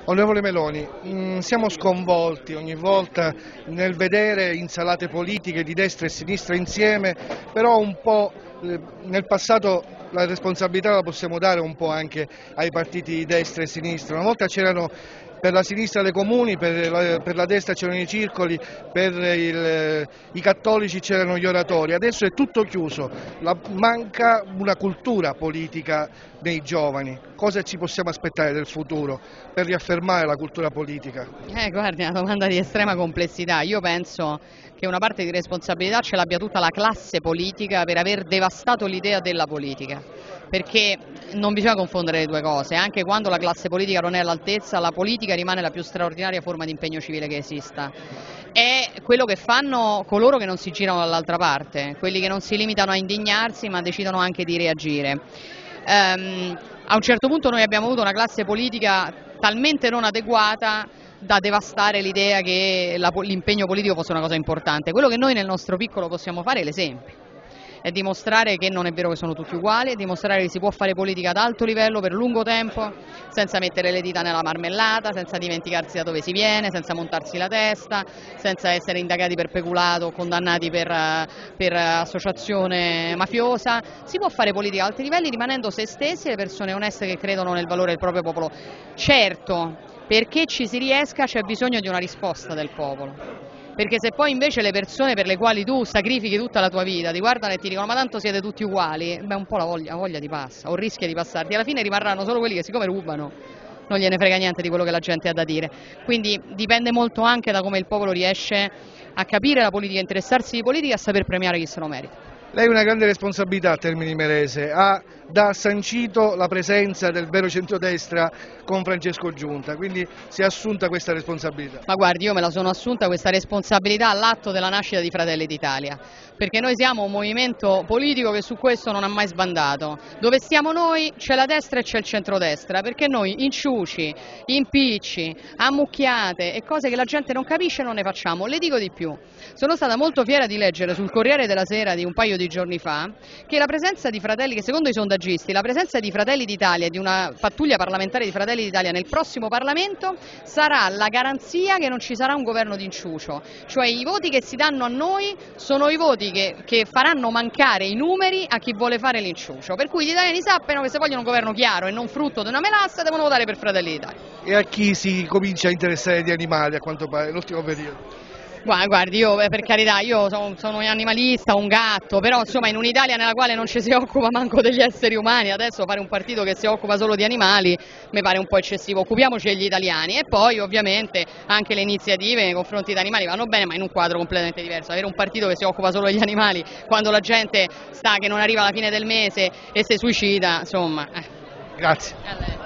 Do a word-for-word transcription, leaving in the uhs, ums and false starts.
Onorevole Meloni, mh, siamo sconvolti ogni volta nel vedere insalate politiche di destra e sinistra insieme, però un po' eh, nel passato la responsabilità la possiamo dare un po' anche ai partiti di destra e sinistra. Una volta c'erano per la sinistra le comuni, per la, per la destra c'erano i circoli, per il, i cattolici c'erano gli oratori, adesso è tutto chiuso, la, manca una cultura politica nei giovani. Cosa ci possiamo aspettare del futuro per riaffermare la cultura politica? Eh, guardi, è una domanda di estrema complessità. Io penso che una parte di responsabilità ce l'abbia tutta la classe politica per aver devastato l'idea della politica, perché non bisogna confondere le due cose. Anche quando la classe politica non è all'altezza, la politica rimane la più straordinaria forma di impegno civile che esista. È quello che fanno coloro che non si girano dall'altra parte, quelli che non si limitano a indignarsi ma decidono anche di reagire. Um, a un certo punto noi abbiamo avuto una classe politica talmente non adeguata da devastare l'idea che l'impegno politico fosse una cosa importante. Quello che noi nel nostro piccolo possiamo fare è l'esempio, è dimostrare che non è vero che sono tutti uguali, è dimostrare che si può fare politica ad alto livello per lungo tempo, senza mettere le dita nella marmellata, senza dimenticarsi da dove si viene, senza montarsi la testa, senza essere indagati per peculato o condannati per, per associazione mafiosa. Si può fare politica ad alti livelli rimanendo se stessi e le persone oneste che credono nel valore del proprio popolo. Certo, perché ci si riesca c'è bisogno di una risposta del popolo. Perché se poi invece le persone per le quali tu sacrifichi tutta la tua vita ti guardano e ti dicono ma tanto siete tutti uguali, beh un po' la voglia, la voglia ti passa, o rischia di passarti, alla fine rimarranno solo quelli che siccome rubano non gliene frega niente di quello che la gente ha da dire. Quindi dipende molto anche da come il popolo riesce a capire la politica, a interessarsi di politica e a saper premiare chi se lo merita. Lei ha una grande responsabilità a Termini Imerese, ha da sancito la presenza del vero centrodestra con Francesco Giunta, quindi si è assunta questa responsabilità. Ma guardi, io me la sono assunta questa responsabilità all'atto della nascita di Fratelli d'Italia, perché noi siamo un movimento politico che su questo non ha mai sbandato. Dove stiamo noi c'è la destra e c'è il centrodestra, perché noi inciuci, impicci, ammucchiate e cose che la gente non capisce non ne facciamo. Le dico di più, sono stata molto fiera di leggere sul Corriere della Sera di un paio di giorni fa che la presenza di Fratelli, che secondo i sondaggisti, la presenza di Fratelli d'Italia e di una pattuglia parlamentare di Fratelli d'Italia nel prossimo Parlamento sarà la garanzia che non ci sarà un governo di inciucio, cioè i voti che si danno a noi sono i voti che, che faranno mancare i numeri a chi vuole fare l'inciucio, per cui gli italiani sappiano che se vogliono un governo chiaro e non frutto di una melassa devono votare per Fratelli d'Italia. E a chi si comincia a interessare di animali a quanto pare nell'ultimo periodo? Guardi, io per carità, io sono, sono un animalista, un gatto, però insomma in un'Italia nella quale non ci si occupa manco degli esseri umani, adesso fare un partito che si occupa solo di animali mi pare un po' eccessivo. Occupiamoci degli italiani e poi ovviamente anche le iniziative nei confronti degli animali vanno bene, ma in un quadro completamente diverso. Avere un partito che si occupa solo degli animali quando la gente sta che non arriva alla fine del mese e si suicida, insomma. Eh. Grazie.